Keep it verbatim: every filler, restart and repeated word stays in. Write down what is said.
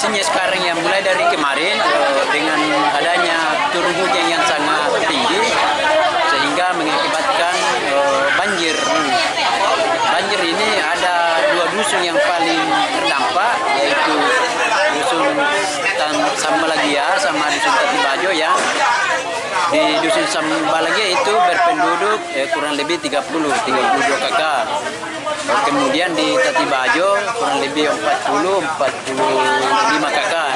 kondisinya sekarang ya mulai dari kemarin eh, dengan adanya turun hujan yang sangat tinggi sehingga mengakibatkan eh, banjir. Banjir ini ada dua dusun yang paling terdampak, yaitu dusun Sambalagia sama dusun Tatibajo yang di dusun Sambalagia itu berpenduduk eh, kurang lebih tiga puluh tiga puluh dua kakak. Kemudian di Tatibajo kurang lebih empat puluh empat puluh lima kakak.